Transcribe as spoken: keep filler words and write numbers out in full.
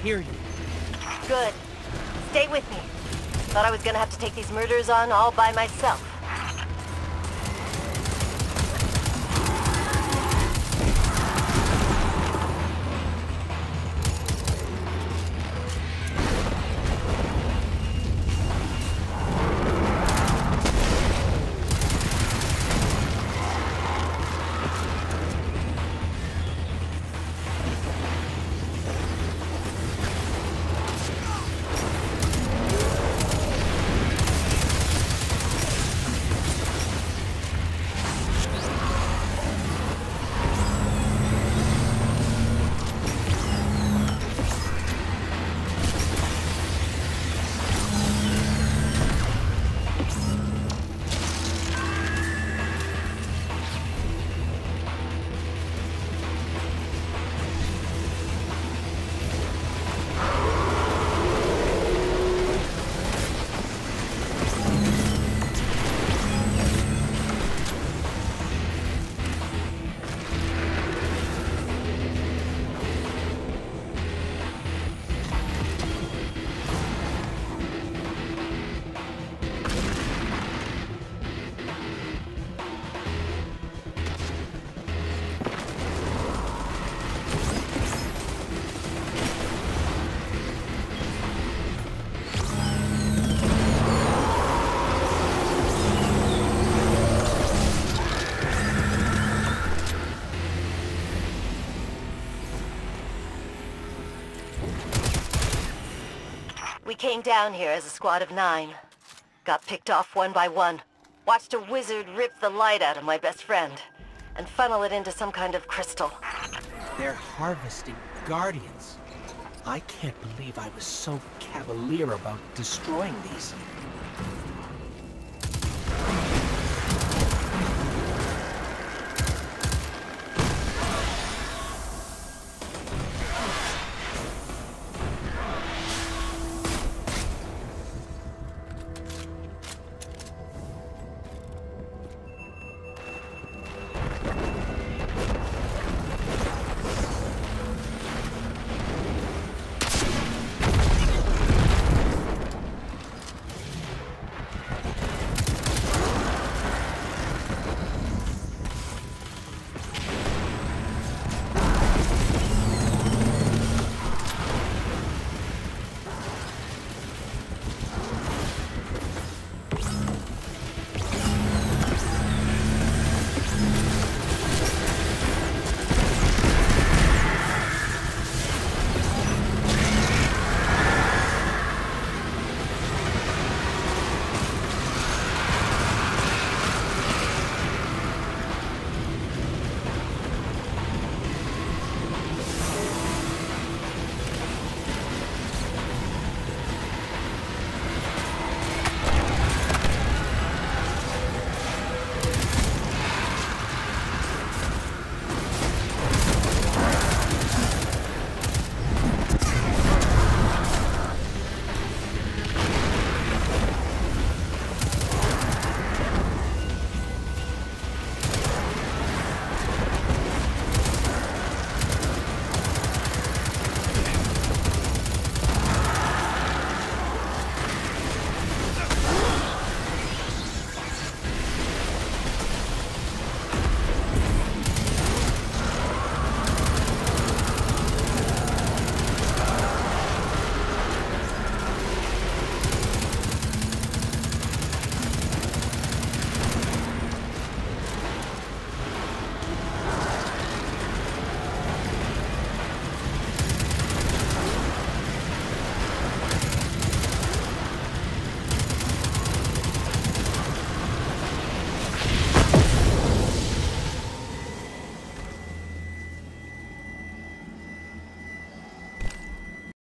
hear you. Good. Stay with me. Thought I was gonna have to take these murders on all by myself. We came down here as a squad of nine. Got picked off one by one. Watched a wizard rip the light out of my best friend and funnel it into some kind of crystal. They're harvesting Guardians. I can't believe I was so cavalier about destroying these.